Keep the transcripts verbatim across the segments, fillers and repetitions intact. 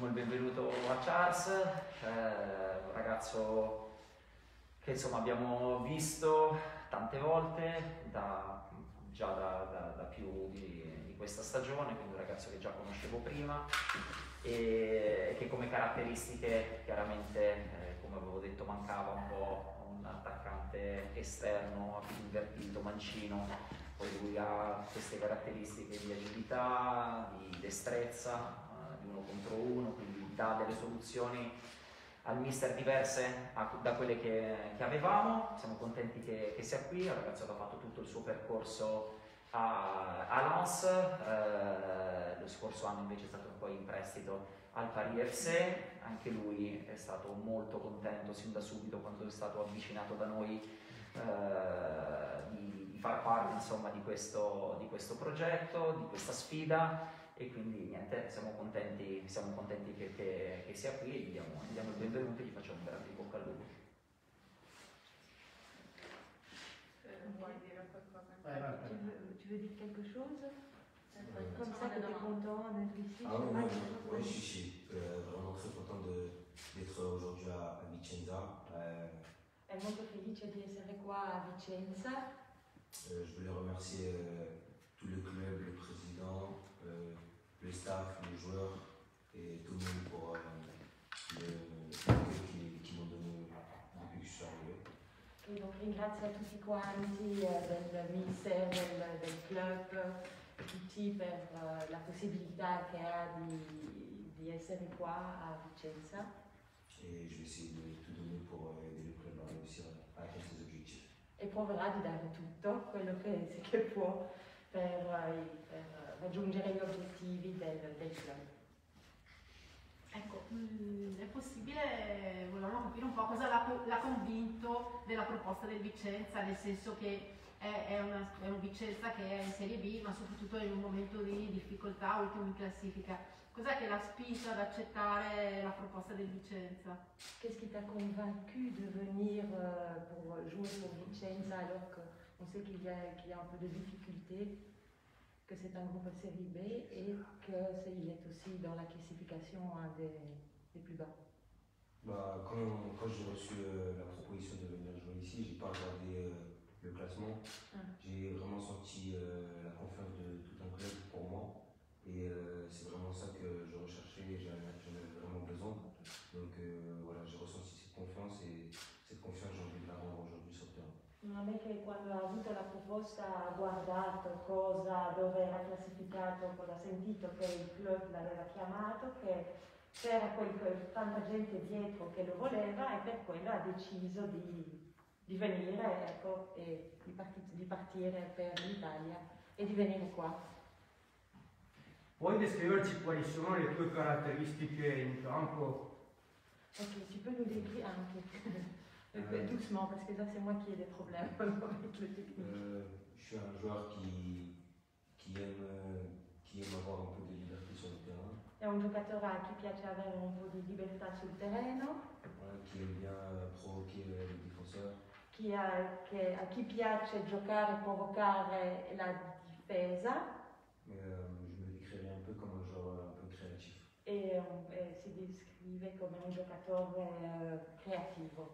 diamo il benvenuto a Charles, eh, un ragazzo che insomma abbiamo visto tante volte da, già da, da, da più di, di questa stagione, quindi un ragazzo che già conoscevo prima e che come caratteristiche chiaramente, eh, come avevo detto, mancava un po' un attaccante esterno, invertito, mancino. Poi lui ha queste caratteristiche di agilità, di destrezza, di uno contro uno, quindi dà delle soluzioni al mister diverse a, da quelle che, che avevamo. Siamo contenti che, che sia qui, il ragazzo che ha fatto tutto il suo percorso a, a Lens, eh, lo scorso anno invece è stato poi in prestito al Paris F C, anche lui è stato molto contento sin da subito quando è stato avvicinato da noi eh, di, di far parte insomma di questo, di questo progetto, di questa sfida. E quindi niente, siamo contenti, siamo contenti che, che, che sia qui e gli diamo, gli diamo il benvenuto e gli facciamo un grande bocca al lupo. Vuoi dire qualcosa? Ouais, ouais, Tu ouais. veux, tu veux dire quelque chose Euh, Comme ça que tu es content d'être ici. Ah oui, oui, oui, je suis, je suis euh, vraiment très content de- d'être aujourd'hui à, à Vicenza. Euh, È molto felice di essere qua a Vicenza. euh, je voulais remercier euh, tout le club, le président, euh, le staff, les joueurs et tout le monde pour euh, le- l'accueil qu'ils qui m'ont donné depuis que je suis arrivé. E donc ringrazio a tutti quanti eh, del ministero, del, del club, tutti per eh, la possibilità che ha di, di essere qua a Vicenza. Et je vais essayer de tout donner pour euh, aider le club à réussir à atteindre ses objectifs. E proverà di dare tutto quello che, che può per, eh, per raggiungere gli obiettivi del, del club. Ecco, mh, è possibile, volevamo capire un po' cosa l'ha, l'ha convinto della proposta del Vicenza, nel senso che è, è, una, è un Vicenza che è in Serie B, ma soprattutto in un momento di difficoltà, ultimo in classifica. Cos'è che l'ha spinta ad accettare la proposta del Vicenza? Qu'est-ce qui t'a convaincu de venir euh, pour jouer pour Vicenza alors qu'on sait qu'il y, a, qu'il y a un peu de difficulté, que c'est un groupe série B et qu'il est aussi dans la classification un des, des plus bas? Bah, quand quand j'ai reçu euh, la proposition de venir jouer ici, j'ai pas regardé euh, le classement. Ah. J'ai vraiment senti euh, la confiance de tout un club pour moi. Et euh, c'est vraiment ça que je recherchais et j'en j'en avais vraiment besoin. Donc euh, voilà, j'ai ressenti cette confiance et cette confiance, j'ai envie de la rendre aujourd'hui sur le terrain. Non è che quando ha avuto la proposta ha guardato cosa, dove era classificato, cosa ha sentito che il club l'aveva chiamato, che c'era quel, quel- tanta gente dietro che lo voleva e per quello ha deciso di, di venire ecco, e di, parti- di partire per l'Italia e di venire qua. Puoi descriverci quali sono le tue caratteristiche in campo? Ok, tu peux nous décrire anche euh, doucement parce que là c'est moi qui ai des problèmes avec le technique. Euh, je suis un joueur qui, qui, aime, euh, qui aime avoir un peu de liberté sur le terrain, È un giocatore a chi piace avere un po' di libertà sul terreno, voilà, qui aime bien euh, provoquer euh, les défenseurs. chi ha- che- a chi piace giocare e provocare la difesa Mais euh, je me décrirais un peu comme un joueur un peu créatif. e, e si descrive come un giocatore eh, creativo.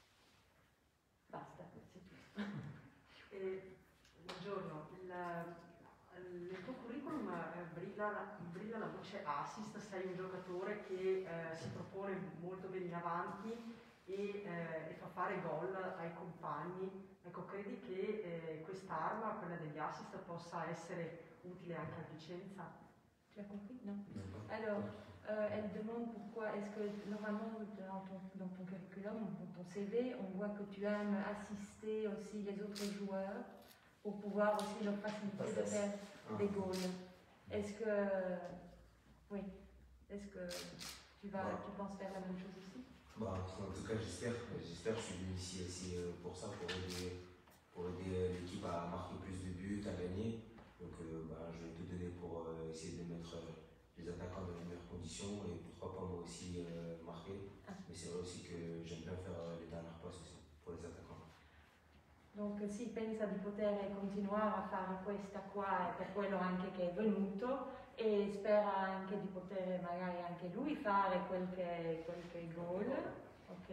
Basta, questo è tutto. Eh, buongiorno, il, nel tuo curriculum eh, brilla, la- brilla la voce assist, sei un giocatore che eh, si propone molto bene in avanti e, eh, e fa fare gol ai compagni. Ecco, credi che eh, quest'arma, quella degli assist, possa essere utile anche a Vicenza? Tu as compris? Non. Même pas. Alors, euh, elle demande pourquoi est-ce que normalement dans ton, dans ton curriculum, dans ton C V, on voit que tu aimes assister aussi les autres joueurs pour pouvoir aussi leur faciliter de faire Ah. des goals. Est-ce que, oui, est-ce que tu vas, Ouais. tu penses faire la même chose ici? Bah, en tout cas, j'espère. J'espère. Je suis venu ici aussi euh, pour ça, pour aider, pour aider euh, l'équipe à marquer plus de buts, à gagner. Donc, euh, bah, je vais tout donner pour euh, essayer de mettre euh, les attaquants dans les meilleures conditions et pourquoi pas moi aussi euh, marquer. Ah. Mais c'est vrai aussi que j'aime bien faire euh, les dernières passes aussi pour les attaquants. Donc si pensa di poter continuare a fare questa qua, è per quello anche che è venuto, e spera anche di poter magari anche lui fare qualche, qualche gol, ok?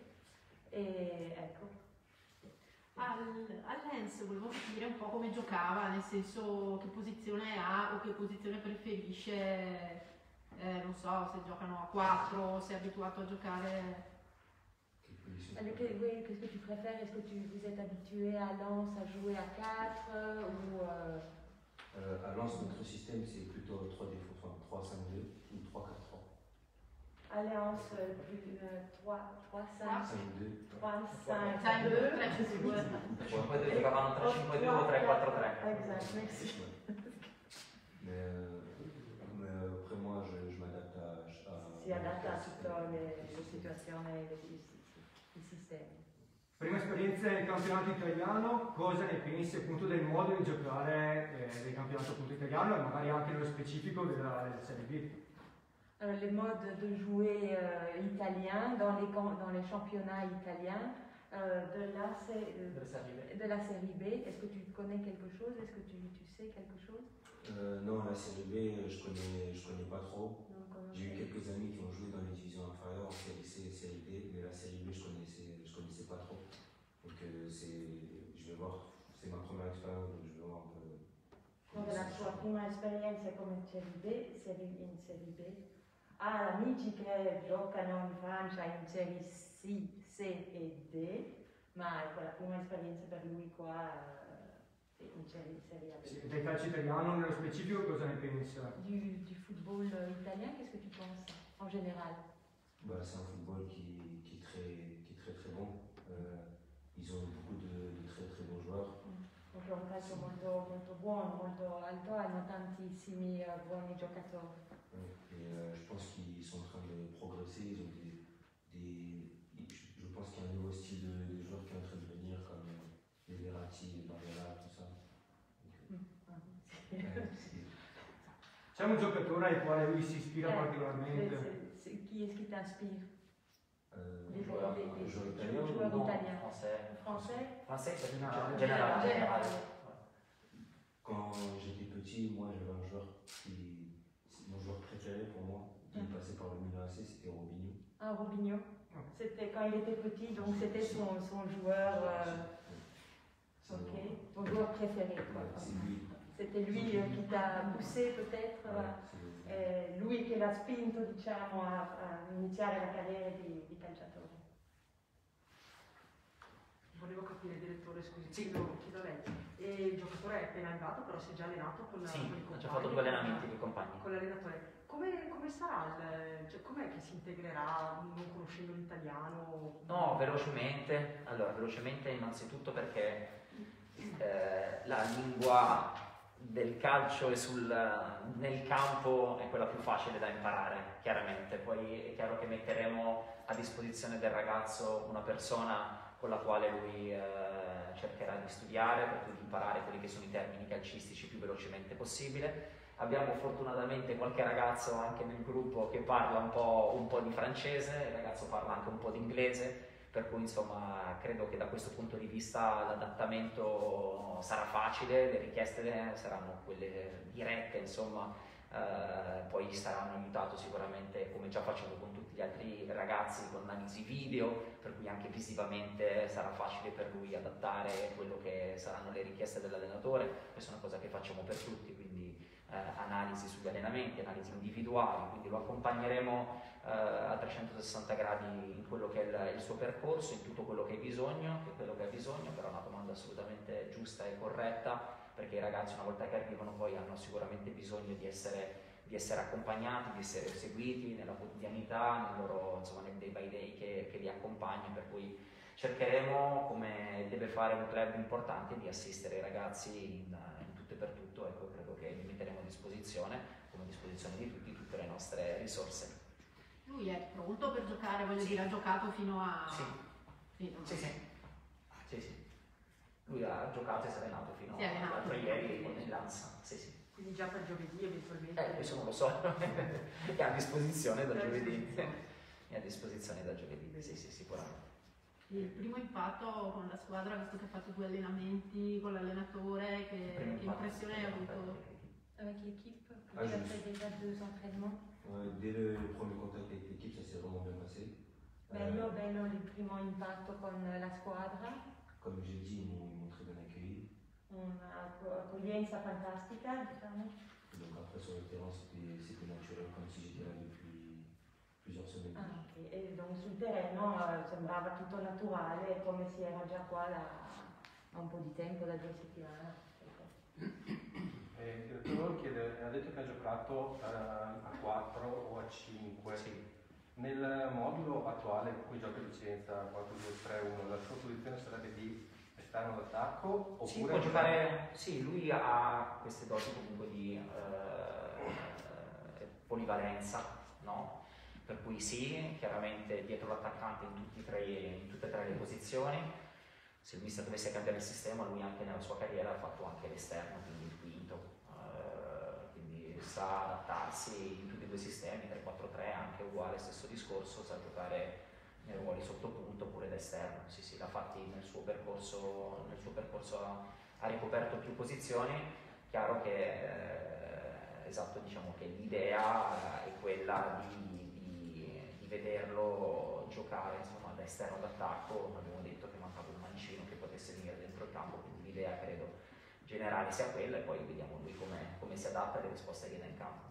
E ecco. Al, all'Ens volevo capire un po' come giocava, nel senso che posizione ha o che posizione preferisce, eh, non so, se giocano a quattro, se è abituato a giocare. Alors, que, oui, qu'est-ce que tu préfères? Est-ce que tu, vous êtes habitué à Lens à jouer à quatre ou euh... Euh, à Lens, notre système c'est plutôt trois défauts, enfin trois cinq deux ou trois quatre trois. À Lens, euh, trois cinq deux. trois cinq cinq deux. Poi giocavano tre cinque due o tre quattro tre. Exact, merci. Mais, euh, mais euh, après moi je, je m'adapte à, à... Si adatta a tutte le, le situazioni e i sistemi. Prima esperienza nel campionato italiano, cosa ne pensi appunto del modo di giocare eh, del campionato appunto italiano e magari anche nello specifico della, della Serie B? Alors, le mode de jouer euh, italien dans les, dans les championnats italiens euh, de, la, euh, de la Série B, est-ce que tu connais quelque chose? Est-ce que tu, tu sais quelque chose? euh, Non, la Série B, je connais, je connais pas trop. J'ai eu quelques amis qui ont joué dans les divisions inférieures en Série C et Série B, mais la Série B, je connaissais, je connaissais pas trop. Donc, euh, je vais voir, c'est ma première expérience, donc je vais voir un peu. Come la sua prima esperienza come Serie B, serie, in Serie B. Ha amici che giocano in Francia in Serie C, C e D, ma ecco la prima esperienza per lui qua eh, in Serie, serie A. Sì, del calcio italiano nello specifico cosa ne pensa? Du, du football italien, qu'est-ce que tu penses en général? Bah, c'est un football qui, qui, est très, qui est très très bon. Euh, ils ont beaucoup de, de très très bons joueurs. Donc è un calcio molto, molto buono, molto alto, hanno tantissimi uh, buoni giocatori. Et euh, je pense qu'ils sont en train de progresser, ils ont des, des je pense qu'il y a un nouveau style de, de joueurs qui est en train de venir, comme euh, les Verratti, les Barella, tout ça. Donc, euh, euh, C'è un giocatore al quale lui si ispira eh, particolarmente? c'est, c'est, qui est-ce qui t'inspire? euh, Les joueurs, joueurs, les, les, joueurs les italiens, joueurs non, italiens. Français. Français? Français, c'est Général. général. général. quand j'étais petit, moi j'avais un joueur qui, c'est mon joueur préféré pour moi, qui est passé par le Milan A C, c'était Robinho. Ah, Robinho. C'était quand il était petit, donc c'était son, son joueur, euh, okay. Ton joueur préféré. Quoi. Ouais, c'est lui. C'était lui euh, qui t'a poussé peut-être, Ouais, eh, lui che l'ha spinto diciamo, a, a iniziare la carriera di, di calciatore. Volevo capire, direttore, scusi, chiedo, chiedo a lei. E il giocatore è appena arrivato, però si è già allenato con, sì, con i compagni? Sì, ho già fatto due allenamenti con i compagni. Con l'allenatore. Come, come sarà, il, cioè, com'è che si integrerà non conoscendo l'italiano? No, velocemente. Allora, velocemente innanzitutto perché eh, la lingua del calcio e sul, nel campo è quella più facile da imparare, chiaramente. Poi è chiaro che metteremo a disposizione del ragazzo una persona con la quale lui eh, cercherà di studiare, per cui di imparare quelli che sono i termini calcistici più velocemente possibile. Abbiamo fortunatamente qualche ragazzo anche nel gruppo che parla un po', un po' di francese, il ragazzo parla anche un po' di inglese, per cui insomma credo che da questo punto di vista l'adattamento sarà facile, le richieste saranno quelle dirette, insomma, eh, poi saranno aiutato sicuramente, come già facciamo con tutti gli altri ragazzi, con analisi video, per cui anche visivamente sarà facile per lui adattare quello che saranno le richieste dell'allenatore. Questa è una cosa che facciamo per tutti, quindi eh, analisi sugli allenamenti, analisi individuali, quindi lo accompagneremo eh, a trecentosessanta gradi in quello che è il, il suo percorso, in tutto quello che hai bisogno, che è quello che ha bisogno, però è una domanda assolutamente giusta e corretta, perché i ragazzi una volta che arrivano poi hanno sicuramente bisogno di essere, di essere accompagnati, di essere seguiti nella quotidianità, nel loro, insomma, nel day by day che, che li accompagna, per cui cercheremo, come deve fare un club importante, di assistere i ragazzi in, in tutto e per tutto. Ecco, credo che li metteremo a disposizione, come a disposizione di tutti, tutte le nostre risorse. Lui è pronto per giocare, voglio sì. dire, ha giocato fino a... Sì, fino a... sì, sì. sì, sì. Lui ha giocato e si è allenato fino si è allenato. all'altro ieri con il Lanza. Sì, sì. Quindi già per giovedì eventualmente? Eh, questo non lo so, è a disposizione da giovedì. È a disposizione da giovedì, sì, sì, sicuramente. Il primo impatto con la squadra, visto che ha fatto due allenamenti con l'allenatore, che, che impressione hai avuto? Avec l'équipe, Ah, Tu as je- fait déjà deux entraînements? Ouais, dès le, le premier contact avec l'équipe, ça s'est vraiment bien passé. Bello, Euh, bello il primo impatto con la squadra, comme j'ai dit, ils m'ont ils m'ont très bien accueilli. un'accoglienza fantastica, diciamo. Donc après sur le terrain, c'était c'était naturel comme si j'étais là depuis plusieurs semaines. Ah, ok. E donc sul terreno eh, sembrava tutto naturale, come si era già qua da da un po' di tempo, da due settimane. Ecco. Eh, il direttore volevo chiedere, ha detto che ha giocato eh, a quattro o a cinque. Sì. Nel modulo attuale in cui gioca Vicenza quattro due tre uno, la sua posizione sarebbe di esterno d'attacco oppure Sì, può giocare, sì, lui ha queste doti comunque di eh, polivalenza, no? Per cui sì, chiaramente dietro l'attaccante in, tutti e tre, in tutte e tre le posizioni. Se il mister dovesse cambiare il sistema, lui anche nella sua carriera ha fatto anche l'esterno, quindi il quinto, eh, quindi sa adattarsi in tutti e due i sistemi, tre quattro tre, anche uguale, stesso discorso, sa giocare nei ruoli sottopunto oppure da esterno. Sì, sì, l'ha fatti nel suo percorso, nel suo percorso ha, ha ricoperto più posizioni. Chiaro che eh, esatto, diciamo che l'idea è quella di, di, di vederlo giocare insomma da esterno d'attacco. Abbiamo detto che mancava un mancino che potesse venire dentro il campo, quindi l'idea credo generale sia quella e poi vediamo lui come, come si adatta e le risposte che dà in campo.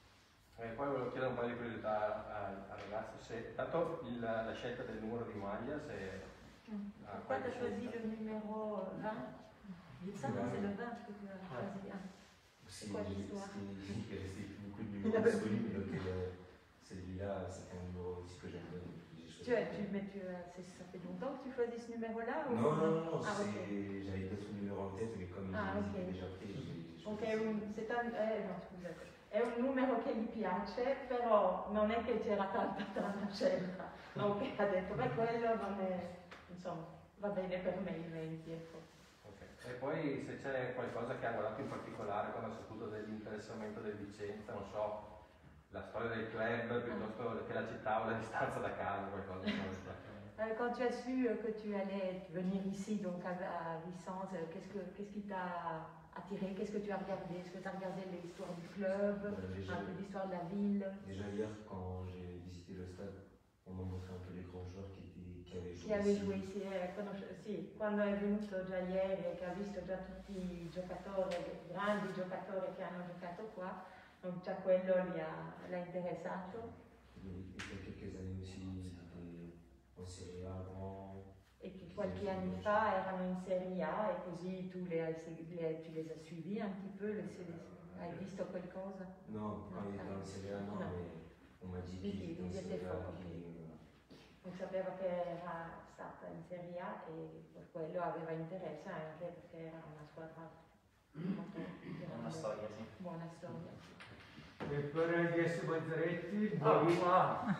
E poi volevo chiedere un po' di curiosità al, al ragazzo, se tanto il, la scelta del numero di maglia, se Mm. ha Pourquoi tu qualche as choisi scelta. le numéro vingt? Ça, non, c'est le vingt que tu as choisi. Ah. C'est quoi l'histoire? il restait beaucoup de numéros disponibles, donc euh, celui-là, c'était un numéro aussi que j'aime bien. donc j'ai choisi. Tu as, tu, mais tu as, c'est- ça fait longtemps que tu choisis ce numéro-là ou- Non, non, non, Ah, ok. c'est- j'avais d'autres numéros en tête, mais comme Ah, je ok. les ai déjà pris, j'ai Ok, choisi. un, c'est un, eh, no, scusate. È un numero che gli piace, però non è che c'era tanta tanta scelta. Ok, ha detto, beh, quello non è, insomma, va bene per me il venti, ecco. Ok. E poi se c'è qualcosa che ha guardato in particolare quando ha saputo dell'interessamento del Vicenza, non so, la storia del club piuttosto che la città o la distanza da casa, qualcosa. Euh, Quand tu as su euh, que tu allais venir ici, donc à, à Vicence, euh, qu'est-ce, que, qu'est-ce qui t'a attiré? Qu'est-ce que tu as regardé? Est-ce que tu as regardé l'histoire du club, Euh, déjà, un peu l'histoire de la ville? déjà hier, quand j'ai visité le stade, on m'a montré un peu les grands joueurs qui, étaient, qui avaient joué Chi aveva ici. joué ici, eh, conosce- sì, quando è venuto già ieri e che ha visto già tutti i giocatori, i grandi giocatori che hanno giocato qua, donc già quello gli ha, l'ha interessato. Il y a quelques années aussi, ils étaient en Serie A avant. E che qualche anno fa erano in Serie A e così tu le hai, segui- le, tu les as suivi un petit peu, le, se- hai visto qualcosa? Non, quand Non, il était ah, en Serie A, non, non. mais on m'a dit Quindi qu'il était en ils étaient Serie A. forts, qu'il- ok. Non sapeva che era stata in Serie A e per quello aveva interesse anche perché era una squadra molto Una grande. storia, sì. Buona storia. E per il D S Balzaretti, Ah, voi... wow.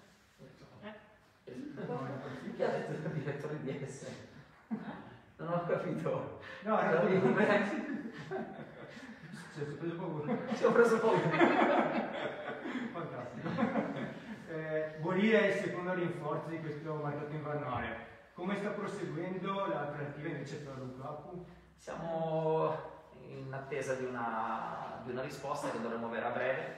No, Chi ha detto il direttore di D S? Non ho capito. no, no, L'avevi no, compreso? ci ho preso paura. Ci ho preso poco. Fantastico. Eh, Boria è il secondo rinforzo di questo mercato invernale. Come sta proseguendo la trattativa invece per Lukaku? Siamo in attesa di una, di una risposta che dovremo avere a breve.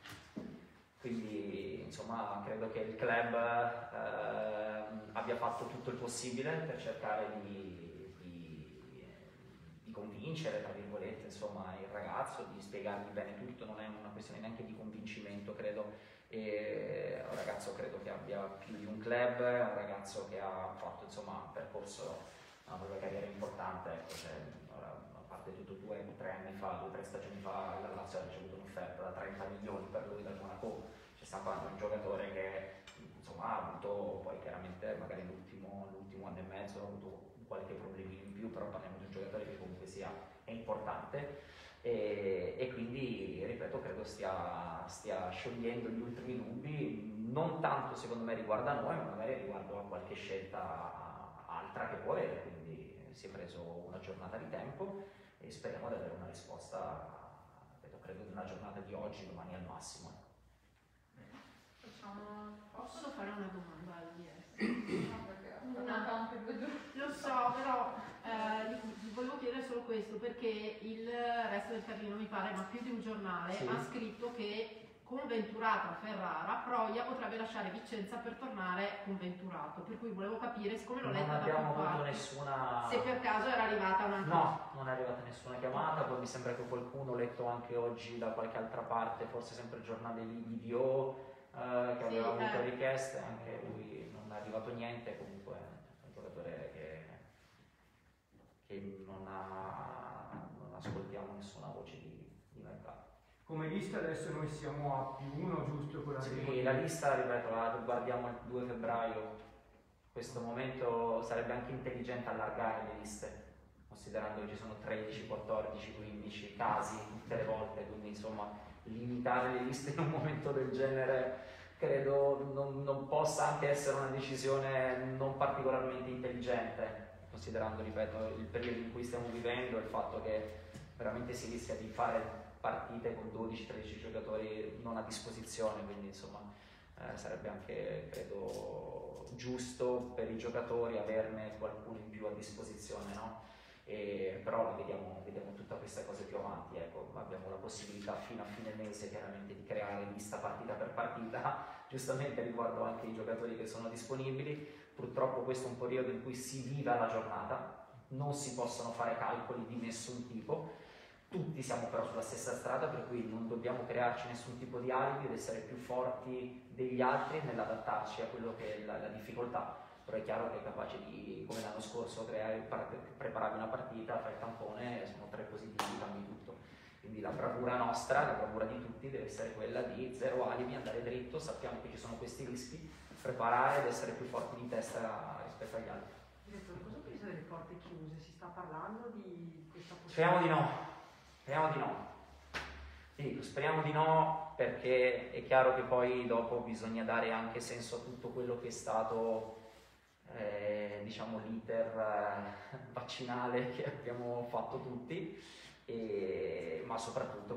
Quindi insomma credo che il club eh, abbia fatto tutto il possibile per cercare di, di, di convincere, tra virgolette, insomma, il ragazzo, di spiegargli bene tutto. Non è una questione neanche di convincimento, credo. E è un ragazzo credo che abbia più di un club, è un ragazzo che ha fatto insomma un percorso, una propria carriera importante, ecco, cioè, ora, a parte tutto due o tre anni fa, due o tre stagioni fa, la Lazio ha ricevuto un'offerta da trenta milioni per lui dal Monaco. C'è stato anche un giocatore che insomma ha avuto poi chiaramente magari l'ultimo, l'ultimo anno e mezzo ha avuto qualche problemino in più, però parliamo di un giocatore che comunque sia è importante. E, e quindi, ripeto, credo stia, stia sciogliendo gli ultimi dubbi, non tanto secondo me riguardo a noi, ma magari riguardo a qualche scelta altra che può avere, quindi si è preso una giornata di tempo e speriamo di avere una risposta, ripeto, credo di una giornata di oggi, domani al massimo. Facciamo... Posso fare una domanda al D S? No, perché ho fatto anche due giorni. Lo so, però eh, gli, gli volevo chiedere solo questo. questo perché il Resto del Carlino, mi pare, ma più di un giornale, Sì. ha scritto che con Venturato a Ferrara, Proia potrebbe lasciare Vicenza per tornare con Venturato, per cui volevo capire, siccome l'ho Non letta da più abbiamo avuto parti, nessuna... se per caso era arrivata una... No, non è arrivata nessuna chiamata, poi mi sembra che qualcuno, ho letto anche oggi da qualche altra parte, forse sempre il giornale Video, eh, che Sì, aveva avuto eh. richieste, anche lui non è arrivato niente, comunque è un giocatore che, che non, ha, non ascoltiamo nessuna voce di, di mercato. Come lista adesso noi siamo a più uno, giusto? Con la Sì, la lista, ripeto, la guardiamo il due febbraio, in questo momento sarebbe anche intelligente allargare le liste, considerando che ci sono tredici, quattordici, quindici casi tutte le volte, quindi insomma limitare le liste in un momento del genere credo non, non possa anche essere una decisione non particolarmente intelligente, considerando, ripeto, il periodo in cui stiamo vivendo e il fatto che veramente si rischia di fare partite con dodici tredici giocatori non a disposizione, quindi insomma eh, sarebbe anche, credo, giusto per i giocatori averne qualcuno in più a disposizione, no? E, però vediamo, vediamo tutte queste cose più avanti, ecco, abbiamo la possibilità fino a fine mese chiaramente di creare lista partita per partita, giustamente riguardo anche i giocatori che sono disponibili. Purtroppo questo è un periodo in cui si vive alla giornata, non si possono fare calcoli di nessun tipo, tutti siamo però sulla stessa strada, per cui non dobbiamo crearci nessun tipo di alibi ed essere più forti degli altri nell'adattarci a quello che è la, la difficoltà. Però è chiaro che è capace di, come l'anno scorso, creare, preparare una partita, fare il tampone, sono tre positivi, cambi tutto. Quindi la bravura nostra, la bravura di tutti deve essere quella di zero alibi, andare dritto, sappiamo che ci sono questi rischi, preparare ed essere più forti di testa rispetto agli altri. Direttore, cosa pensa delle porte chiuse? Si sta parlando di questa possibilità? Speriamo di no. Speriamo di no. Ti dico, speriamo di no perché è chiaro che poi dopo bisogna dare anche senso a tutto quello che è stato eh, diciamo l'iter eh, vaccinale che abbiamo fatto tutti, e, ma soprattutto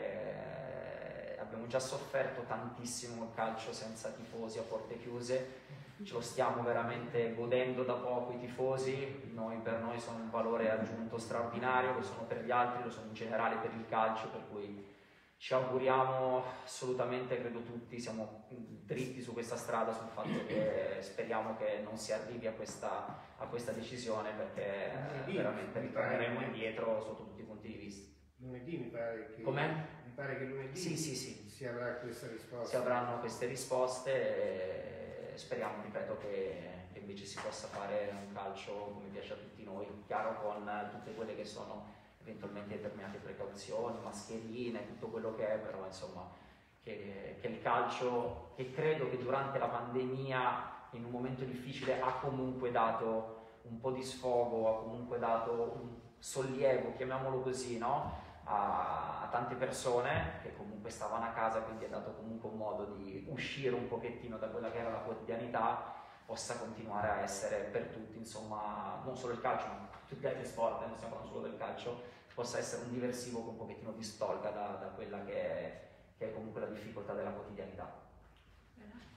perché abbiamo già sofferto tantissimo il calcio senza tifosi a porte chiuse. Ce lo stiamo veramente godendo da poco i tifosi, noi, per noi sono un valore aggiunto straordinario, lo sono per gli altri, lo sono in generale per il calcio, per cui ci auguriamo assolutamente, credo tutti, siamo dritti su questa strada, sul fatto che speriamo che non si arrivi a questa, a questa decisione, perché Lunedì, veramente mi ritorneremo pare. indietro sotto tutti i punti di vista. Lunedì mi pare che... Com'è? Mi pare che lunedì Sì, sì, sì. si avrà questa risposta. Si avranno queste risposte e speriamo, ripeto, che, che invece si possa fare un calcio come piace a tutti noi, chiaro, con tutte quelle che sono eventualmente determinate precauzioni, mascherine, tutto quello che è, però insomma che, che il calcio, che credo che durante la pandemia in un momento difficile ha comunque dato un po' di sfogo, ha comunque dato un sollievo, chiamiamolo così, no? A, a tante persone che comunque stavano a casa, quindi è dato comunque un modo di uscire un pochettino da quella che era la quotidianità, possa continuare a essere per tutti, insomma, non solo il calcio, ma tutti gli altri sport, non stiamo parlando solo del calcio, possa essere un diversivo che un pochettino distolga da, da quella che è, che è comunque la difficoltà della quotidianità. Bene.